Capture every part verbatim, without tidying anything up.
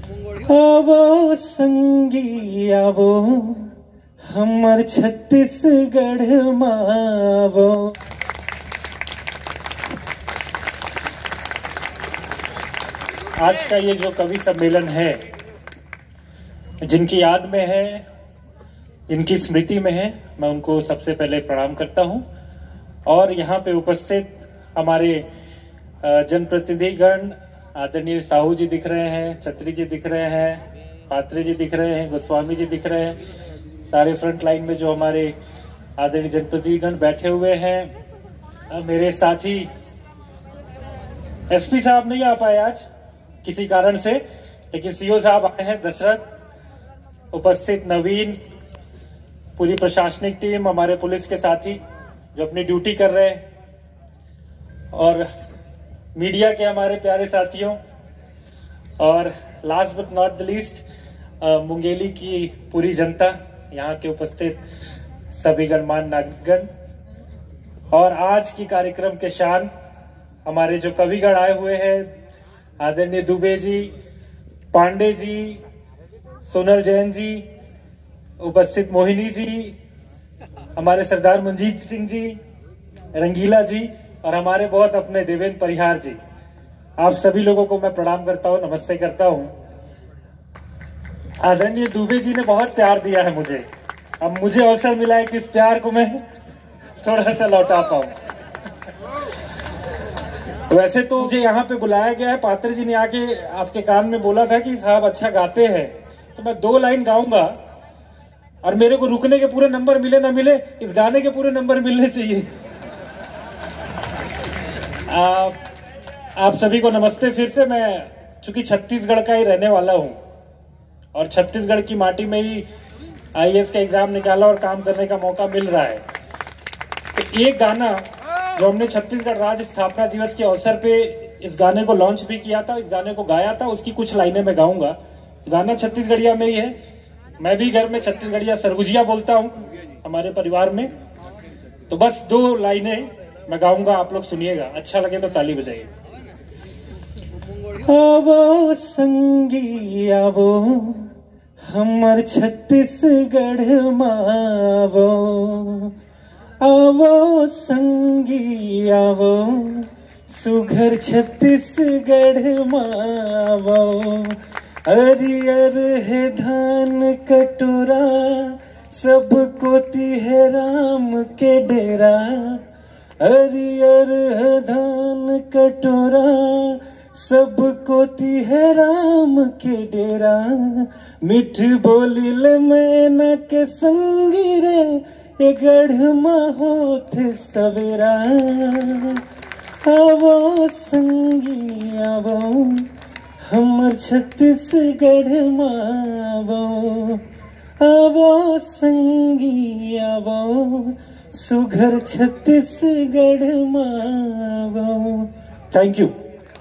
आवो संगी आवो हमर छत्तीसगढ़ मावो। आज का ये जो कवि सम्मेलन है, जिनकी याद में है, जिनकी स्मृति में है, मैं उनको सबसे पहले प्रणाम करता हूं। और यहाँ पे उपस्थित हमारे जनप्रतिनिधिगण, आदरणीय साहू जी दिख रहे हैं, छत्री जी दिख रहे हैं, पात्रे जी दिख रहे हैं, गोस्वामी जी दिख रहे हैं, सारे फ्रंट लाइन में जो हमारे आदरणीय जनप्रतिनिधिगण बैठे हुए हैं। मेरे साथी एसपी साहब नहीं आ पाए आज किसी कारण से, लेकिन सीओ साहब आए हैं, दशरथ, उपस्थित नवीन, पूरी प्रशासनिक टीम, हमारे पुलिस के साथी जो अपनी ड्यूटी कर रहे हैं, और मीडिया के हमारे प्यारे साथियों, और last but not the least Mungeli की पूरी जनता, यहाँ के उपस्थित सभी गणमान्य नागरिकगण, और आज की कार्यक्रम के शान हमारे जो कविगण आए हुए हैं, आदरणीय दुबे जी, पांडे जी, सोनल जैन जी, उपस्थित मोहिनी जी, हमारे सरदार मंजीत सिंह जी, रंगीला जी, और हमारे बहुत अपने देवेंद्र परिहार जी, आप सभी लोगों को मैं प्रणाम करता हूँ, नमस्ते करता हूँ। आदरणीय दुबे जी ने बहुत प्यार दिया है मुझे, अब मुझे अवसर मिला है कि इस प्यार को मैं थोड़ा सा लौटा पाऊं। वैसे तो मुझे यहाँ पे बुलाया गया है, पात्र जी ने आके आपके कान में बोला था कि साहब अच्छा गाते हैं, तो मैं दो लाइन गाऊंगा, और मेरे को रुकने के पूरे नंबर मिले ना मिले, इस गाने के पूरे नंबर मिलने चाहिए। आप, आप सभी को नमस्ते फिर से। मैं चूंकि छत्तीसगढ़ का ही रहने वाला हूँ, और छत्तीसगढ़ की माटी में ही आई ए एस का एग्जाम निकाला और काम करने का मौका मिल रहा है, तो एक गाना जो हमने छत्तीसगढ़ राज्य स्थापना दिवस के अवसर पे इस गाने को लॉन्च भी किया था, इस गाने को गाया था, उसकी कुछ लाइनें मैं गाऊंगा। गाना छत्तीसगढ़िया में ही है, मैं भी घर में छत्तीसगढ़िया सरगुजिया बोलता हूँ हमारे परिवार में, तो बस दो लाइनें मैं गाऊंगा, आप लोग सुनिएगा, अच्छा लगे तो ताली बजाइए। आवो संगी आवो हमर छत्तीसगढ़ मावो, आवो संगी आवो सुघर छत्तीसगढ़ मावो। हरियर है धान कटोरा, सबको है राम के डेरा। हरियर है धान कटोरा, सबको है राम के डेरा। मिठ बोलिल मैना के संगी रे, ए गढ़ होत सवेरा। आवो संगी आवो हमर छत्तीसगढ़ मावो, आवो संगी आवो सुघर छत्तीसगढ़ मावो। Thank you.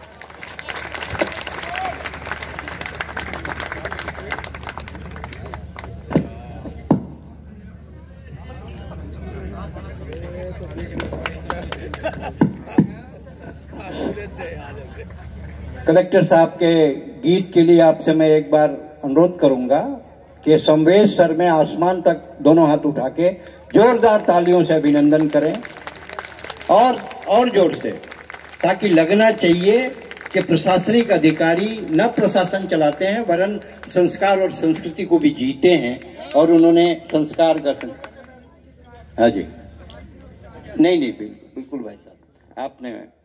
कलेक्टर साहब के गीत के लिए आपसे मैं एक बार अनुरोध करूंगा कि संवेश सर में आसमान तक दोनों हाथ उठा के जोरदार तालियों से अभिनंदन करें, और और जोर से, ताकि लगना चाहिए कि प्रशासनिक अधिकारी न प्रशासन चलाते हैं वरन संस्कार और संस्कृति को भी जीते हैं, और उन्होंने संस्कार का संस्कार। हाँ जी, नहीं नहीं बिल्कुल बिल्कुल भाई साहब, आपने